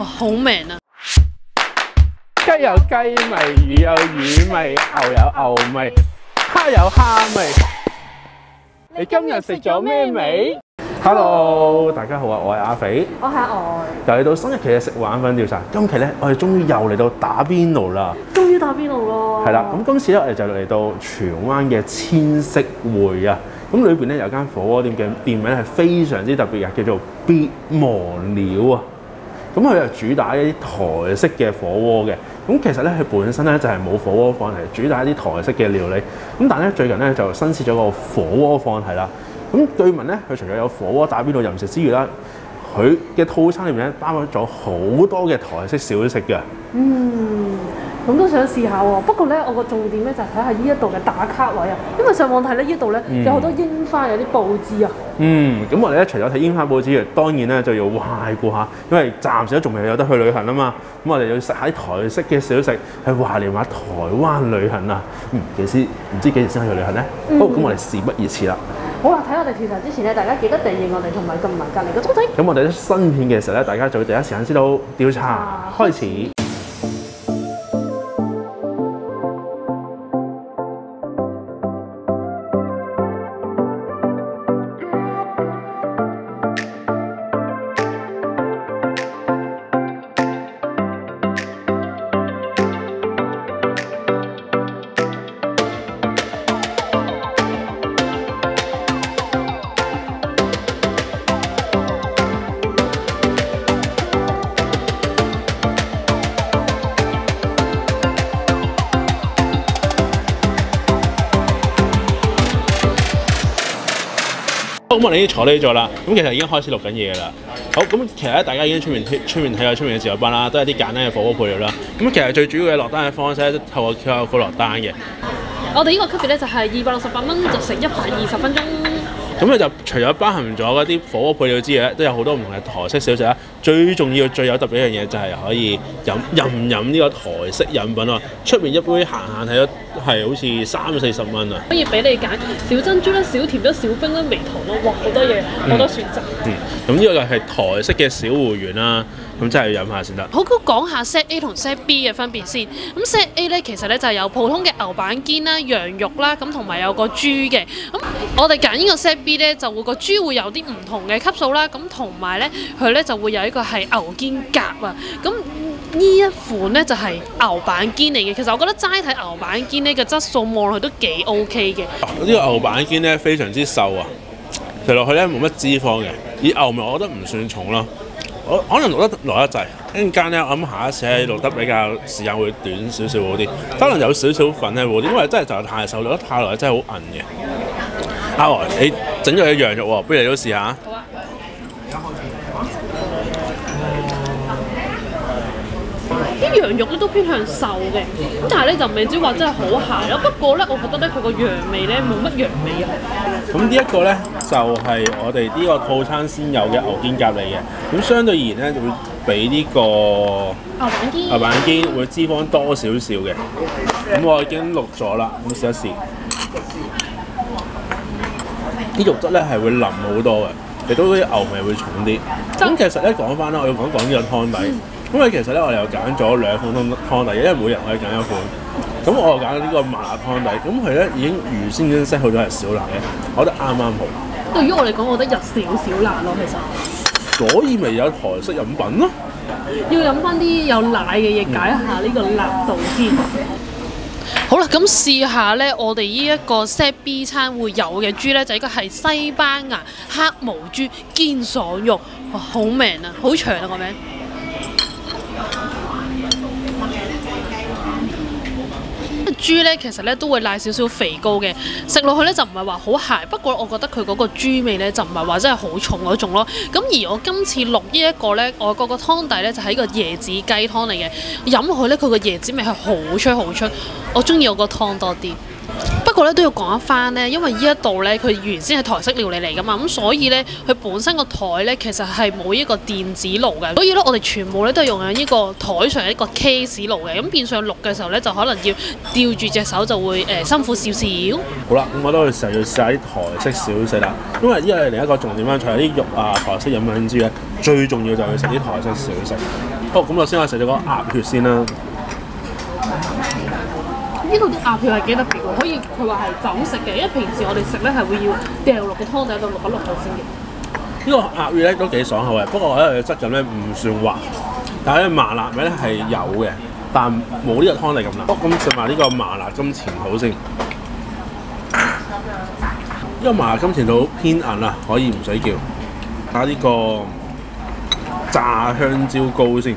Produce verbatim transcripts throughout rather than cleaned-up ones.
哇，好味啊！ 雞有雞味，魚有魚味，牛有牛味，蝦有蝦味。你今日食咗咩味 ？Hello， 大家好啊，我係阿肥， 我係愛。 又嚟到新一期嘅食玩粉調查。今期咧，我哋終於又嚟到打邊爐啦。 終於打邊爐咯！ 係啦，咁今次咧，我哋就嚟到荃灣嘅千色匯啊。咁裏邊咧有間火鍋店嘅店名係非常之特別嘅，叫做別忘了啊。咁佢係主打一啲台式嘅火鍋嘅。咁其實咧，佢本身咧就係冇火鍋放題，主打一啲台式嘅料理。咁但係咧，最近咧就新設咗個火鍋放題啦。咁據聞咧，佢除咗有火鍋打邊爐任食之餘啦，佢嘅套餐裏面咧包咗好多嘅台式小食嘅。 嗯，咁都想試下喎。不過咧，我個重點咧就係睇下呢一度嘅打卡位啊。因為上網睇咧，呢度咧有好多櫻花，有啲佈置啊。嗯， 咁我哋咧除咗睇櫻花佈置，當然咧就要懷顧下，因為暫時都仲未有得去旅行啊嘛。咁我哋要食下台式嘅小食，去懷念下台灣旅行啊。嗯，幾時唔知幾時先可以去旅行咧？嗯、好，咁我哋事不宜遲啦。 好啦，睇我哋調查之前咧，大家記得訂閱我哋同埋撳埋隔離個鐘仔。 咁我哋咧新片嘅時候咧，大家就會第一時間知道調查開始。咁我哋已經坐呢咗啦，咁其實已經開始錄緊嘢㗎啦。好，咁其實咧，大家已經出面出面睇下出面嘅自助班啦，都係啲簡單嘅火鍋配料啦。咁其實最主要嘅落單嘅方式咧，都透過 Q R code 落單嘅。 我哋呢個級別咧就係二百六十八蚊，就食一百二十分鐘。 咁佢就除咗包含咗嗰啲火鍋配料之外咧，都有好多唔同嘅台式小食啦。最重要、最有特別一樣嘢就係可以飲任飲呢個台式飲品喎。出面一杯閒閒睇咗係好似三四十蚊啊！ 可以俾你揀小珍珠啦、小甜啦、小冰啦、微糖啦，哇好多嘢，好多選擇。 嗯，咁呢個就係台式嘅小芋圓啦。咁真係要飲下先得。 好，咁講下 set A 同 set B 嘅分別先。咁 set A 咧其實咧就係有普通嘅牛板肩啦、羊肉啦，咁同埋有個豬嘅。咁我哋揀呢個 set B 咧，就會個豬會有啲唔同嘅級數啦。咁同埋咧，佢咧就會有一個係牛肩胛啊。咁呢一款咧就係牛板肩嚟嘅。其實我覺得齋睇牛板肩呢個質素望落去都幾 OK 嘅。 呢個牛板肩咧非常之瘦啊，食落去咧冇乜脂肪嘅，以牛味我覺得唔算重咯。我可能錄得耐得滯，一陣間咧，我諗下一次咧錄得比較時間會短少少好啲，可能有少少粉咧好啲，因為真係就太瘦，錄得太耐真係好韌嘅。阿來，你整咗嘅羊肉喎，不如你都試下。 好啊。啲羊肉咧都偏向瘦嘅，咁但係咧就未至於話真係好鹹咯。不過咧，我覺得咧佢個羊味咧冇乜羊味啊。 咁呢一個咧就係、是、我哋呢個套餐先有嘅牛肩胛嚟嘅，咁相對而言咧就會比呢個牛板肩牛板肩會脂肪多少少嘅。咁我已經錄咗啦，咁試一試。啲肉質咧係會腍好多嘅，亦都啲牛味會重啲。咁其實咧講翻啦，我要講講呢個湯底。嗯因為其實咧，我哋又揀咗兩款湯湯底，因為每人可以揀一款。咁我又揀咗呢個麻辣湯底，咁佢咧已經預先已經 set 好咗係少辣嘅，我覺得啱啱好。 對於我嚟講，我覺得有少少辣咯，其實。 所以咪有台式飲品咯。 要飲翻啲有奶嘅嘢解一下呢個辣度先。好啦，咁試下咧，我哋呢一個 set B 餐會有嘅豬咧，就應該係西班牙黑毛豬肩爽肉，哇，好名啊，好長啊個名。豬咧其實咧都會賴少少肥膏嘅，食落去咧就唔係話好鹹，不過我覺得佢嗰個豬味咧就唔係話真係好重嗰種咯。咁而我今次錄呢一個咧，外國個湯底咧就係一個椰子雞湯嚟嘅，飲落去咧佢個椰子味係好出好出，我中意我個湯多啲。不過咧都要講一翻咧，因為呢一度咧佢原先係台式料理嚟噶嘛，咁所以咧佢本身個台咧其實係冇呢個電子爐嘅，所以咧我哋全部咧都係用緊呢個台上一個 case 爐嘅，咁變相錄嘅時候咧就可能要吊住隻手就會誒、呃、辛苦少少。 好啦，咁我都時候要試下啲台式小食啦，因為呢個係另一個重點啦，除咗啲肉啊台式飲品之外， 最重要就係食啲台式小食。好，咁我先我食咗個鴨血先啦。 呢度啲鴨血係幾特別喎，可以佢話係走食嘅，因為平時我哋食咧係會要掉落個湯底度淥一淥佢先嘅。 呢個鴨血咧都幾爽口嘅，不過我覺得佢嘅質感咧唔算滑，但係咧麻辣味咧係有嘅，但冇呢個湯底咁辣。咁食埋呢個麻辣金錢肚先。呢個麻辣金錢肚偏硬啊，可以唔使叫。睇下呢個炸香蕉糕先。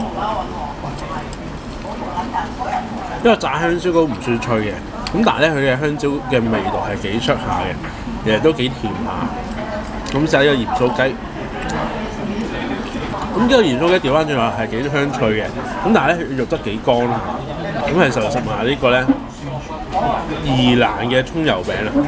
呢個炸香蕉糕唔算脆嘅，咁但係咧佢嘅香蕉嘅味道係幾出下嘅，其實都幾甜下。咁就係呢個鹽酥雞。咁呢個鹽酥雞調翻轉話係幾香脆嘅，咁但係咧肉質幾乾啦。咁其實食埋呢個咧宜蘭嘅葱油餅啦。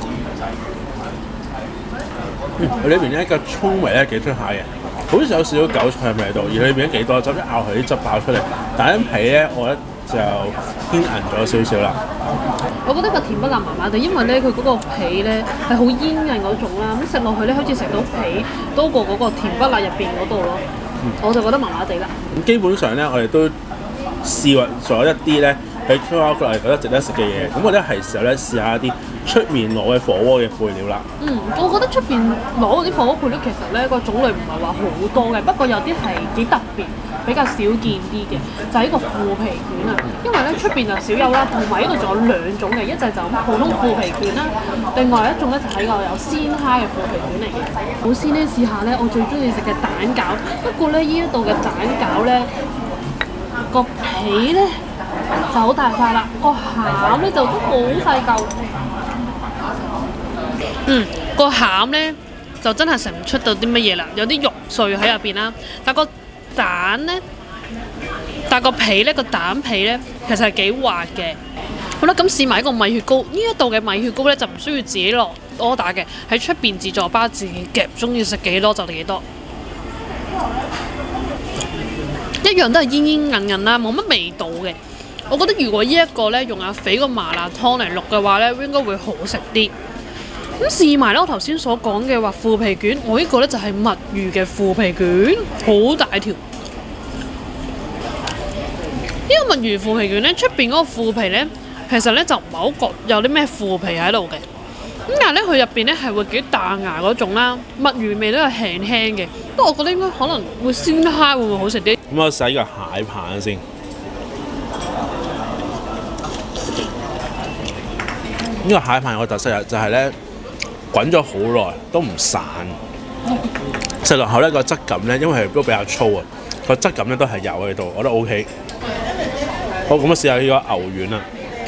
嗯，佢裏邊咧個葱味咧幾出下嘅，好似有少少韭菜味道，而裏邊幾多汁，一咬佢啲汁爆出嚟。但係皮咧，我覺得就偏硬咗少少啦。 我覺得個甜不辣麻麻地，因為咧佢嗰個皮咧係好煙韌嗰種啦，咁食落去咧好似食到皮多過嗰個甜不辣入邊嗰度咯。嗯、我就覺得麻麻地啦。 咁基本上咧，我哋都試咗一啲咧喺 Q R Code 係覺得值得食嘅嘢，咁我覺得係時候咧試下一啲出面攞嘅火鍋嘅配料啦。嗯， 我覺得出邊攞嗰啲火鍋配料其實咧個種類唔係話好多嘅，不過有啲係幾特別，比較少見啲嘅，就係、是、呢個腐皮卷啊。因為咧出邊就少有啦，同埋呢度仲有兩種嘅，一隻就普通腐皮卷啦，另外一種咧就係、是、個有鮮蝦嘅腐皮卷嚟嘅。好先咧試下咧，我最中意食嘅蛋餃，不過咧呢一度嘅蛋餃咧個皮咧就好大塊啦，個餡咧就都好細嚿。嗯，個餡咧就真係食唔出到啲乜嘢啦，有啲肉碎喺入邊啦，但個蛋咧，但個皮咧個蛋皮咧其實係幾滑嘅。好啦，咁試埋一個米血糕，呢一度嘅米血糕咧就唔需要自己落 order 嘅，喺出邊自助吧自己夾，中意食幾多就幾多。一樣都係煙煙韌韌啦，冇乜味道嘅。我覺得如果呢一個咧用阿肥個麻辣湯嚟淥嘅話咧，應該會好食啲。咁試埋咧，我頭先所講嘅話腐皮卷，我呢個咧就係墨魚嘅腐皮卷，好大條。呢個墨魚腐皮卷咧，出邊嗰個腐皮咧，其實咧就唔係好覺有啲咩腐皮喺度嘅。咁但係咧，佢入邊咧係會幾彈牙嗰種啦，墨魚味都係輕輕嘅。不過我覺得應該可能會鮮蝦會唔會好食啲？咁我試個蟹棒先。呢個蟹棒有個特色啊，就係咧滾咗好耐都唔散，食落口咧個質感咧，因為係都比較粗啊，個質感咧都係有喺度，我覺得 O K。好，咁我試下呢個牛丸啦。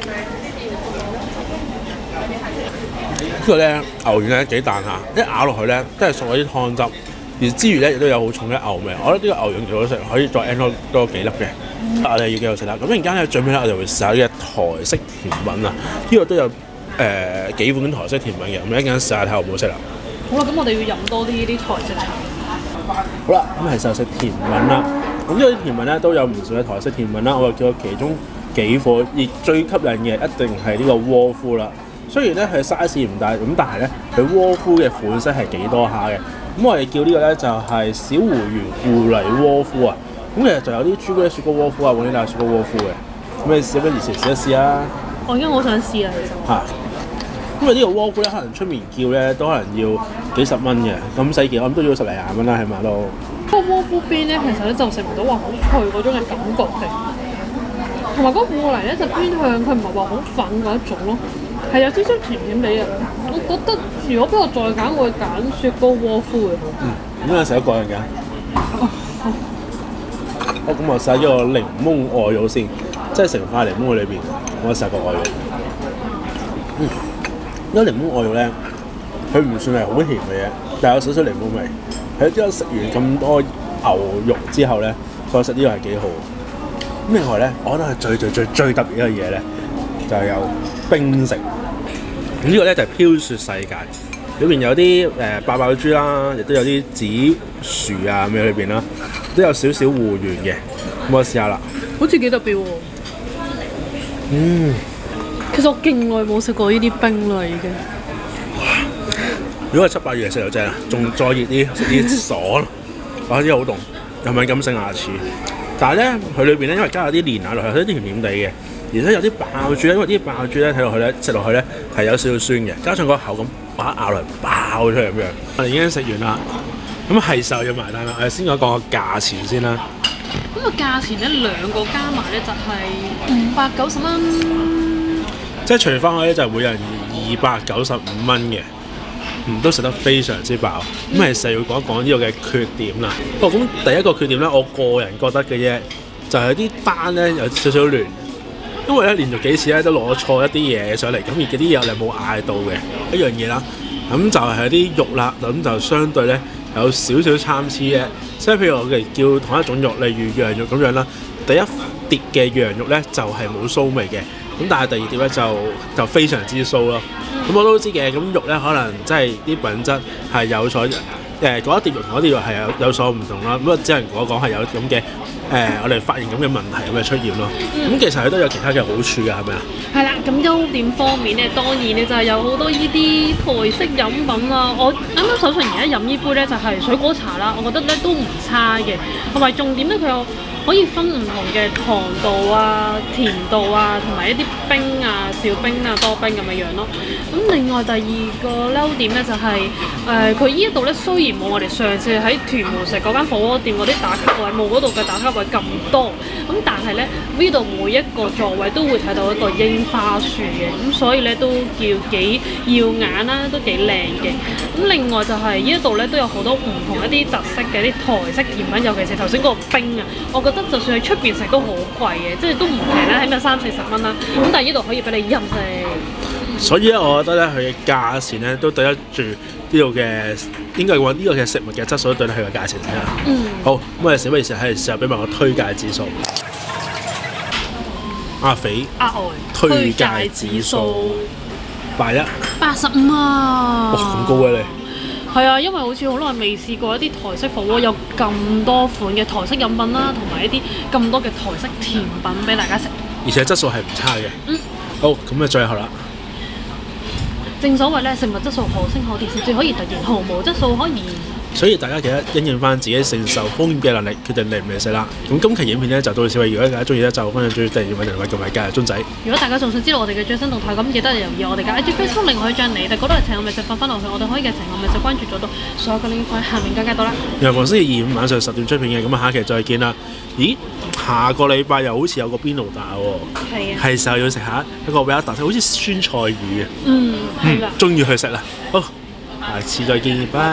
呢個咧牛丸咧幾彈下，一咬落去咧都係熟咗啲湯汁，而之餘咧亦都有好重嘅牛味。我覺得呢個牛丸幾好食，可以再 add 多多幾粒嘅。嗯、我哋要幾好食啦。咁陣間咧最尾咧我就會試下呢個台式甜品啊，呢個都有。誒、呃、幾款台式甜品嘅，咁一陣間試下睇下好唔好食啦。 好啦，咁我哋要飲多啲呢啲台式茶。 好啦，咁係時候食甜品啦。咁呢啲甜品咧都有唔少嘅台式甜品啦，我就叫其中幾款，而最吸引嘅一定係呢個窩夫啦。雖然咧佢 size 唔大，咁但係咧佢窩夫嘅款式係幾多下嘅。咁我哋叫呢個咧就係小芋圓芋泥窩夫啊。咁其實就有啲朱古力雪糕窩夫啊，vanilla雪糕窩夫嘅。咁你試不如試一試啊！ 我而家好想試啊，其實。 嚇！因為呢個窩夫咧，可能出面叫咧都可能要幾十蚊嘅，咁細件我諗都要十零廿蚊啦，起碼都。 個窩夫邊咧，其實咧就食唔到話好脆嗰種嘅感覺嘅，同埋嗰個芋泥咧就偏向佢唔係話好粉嗰一種咯，係有少少甜甜地嘅。我覺得如果俾我再揀，我會揀雪糕窩夫嘅。 嗯，咁有食一個人嘅。好，咁我試下呢個檸檬外肉先，即係成塊檸檬喺裏邊，我試下個外肉。嗯。呢個檸檬外肉咧，佢唔算係好甜嘅嘢，但係有少少檸檬味。喺之後食完咁多牛肉之後咧，再食呢個係幾好。咁另外咧，我覺得係最最最最特別嘅嘢咧，就係、是、有冰食。咁呢個咧就係、是、飄雪世界，裏邊有啲誒爆爆珠啦，亦都有啲紫薯啊咁喺裏邊啦，都有少少芋圓嘅。咁我試下啦。 好似幾特別喎。 嗯。 其實我勁耐冇食過呢啲冰啦，已經。 如果係七八月嚟食就正啦，仲再熱啲，食啲爽。 哇！呢個好凍，有敏感性牙齒。但係咧，佢裏邊咧因為加咗啲蓮奶落去，有啲甜甜地嘅，而且有啲爆珠咧，因為啲爆珠咧睇落去咧食落去咧係有少少酸嘅，加上個口感把咬落嚟爆出嚟咁樣。我哋已經食完啦，咁係時候要埋單啦。我哋先講講個價錢先啦。 咁個價錢咧兩個加埋咧就係五百九十蚊， 即係除翻開咧就每人二百九十五蚊嘅。嗯，都食得非常之飽。咁其實要講一講呢個嘅缺點啦。哦，咁第一個缺點咧，我個人覺得嘅啫，就係啲單咧有少少亂，因為咧連續幾次咧都攞錯一啲嘢上嚟，咁而嗰啲嘢我哋冇嗌到嘅一樣嘢啦。咁就係啲肉啦，咁就相對咧有少少參差嘅。即係譬如我哋叫同一種肉，例如羊肉咁樣啦，第一碟嘅羊肉咧就係冇騷味嘅。咁但係第二碟咧就就非常之騷咯。咁我都知嘅，咁肉咧可能真係啲品質係有所誒嗰一碟肉同嗰碟肉係有有所唔同啦。咁啊只能我講係有咁嘅誒，我哋發現咁嘅問題咁嘅出現咯。咁、嗯、其實佢都有其他嘅好處㗎，係咪啊？ 係啦，咁優點方面咧，當然咧就係有好多呢啲台式飲品啦。我啱啱手上而家飲呢杯咧就係水果茶啦，我覺得咧都唔差嘅，同埋重點咧佢有可以分唔同嘅糖度啊、甜度啊，同埋一啲冰啊、少冰啊、多冰咁嘅樣咯。咁另外第二個優點咧就係、是、誒，佢、呃、呢一度咧雖然冇我哋上次喺屯門食嗰間火鍋店嗰啲打卡位冇嗰度嘅打卡位咁多，咁但係咧呢度每一個座位都會睇到一個櫻花樹嘅，咁所以咧都叫幾耀眼啦，都幾靚嘅。咁另外就係呢一度咧都有好多唔同一啲特色嘅啲台式甜品，尤其是頭先嗰個冰啊，我覺得就算喺出邊食都好貴嘅，即係都唔平啦，起碼三四十蚊啦。咁但係呢度可以俾你任食。 所以咧，我覺得咧，佢嘅價錢咧都對得住呢度嘅，應該話呢個嘅食物嘅質素都對得佢嘅價錢先啦。嗯。好，咁我哋事不宜遲，係時候俾埋個推介指數。阿肥。額外。推介指數。八一。八十五啊！哇，咁高嘅你。 係啊，因為好似好耐未試過一啲台式火鍋有咁多款嘅台式飲品啦，同埋一啲咁多嘅台式甜品俾大家食。 而且質素係唔差嘅。嗯。好，咁啊，最後啦。 正所謂咧，食物質素可稱可甜，甚至可以突然毫無質素可言。 所以大家記得因應翻自己承受風險嘅能力，決定嚟唔嚟食啦。咁今期影片咧就到此為止。如果大家中意咧，就分享最訂閱、揾人物同埋加入鐘仔。如果大家仲想知道我哋嘅最新動態，咁記得留意我哋嘅 I G Facebook， 另外可以將你哋嗰度嘅情愛美食放翻落去，我哋可以嘅情愛美食關注咗到所有嘅 link 喺下面簡介到啦。由逢星期二五晚上十點出片嘅，咁啊下期再見啦。咦？下個禮拜又好似有個邊爐打喎。係啊。係時候要食下一個比較特色，好似酸菜魚嘅。嗯，係啦。終於去食啦。好，下次再見，拜。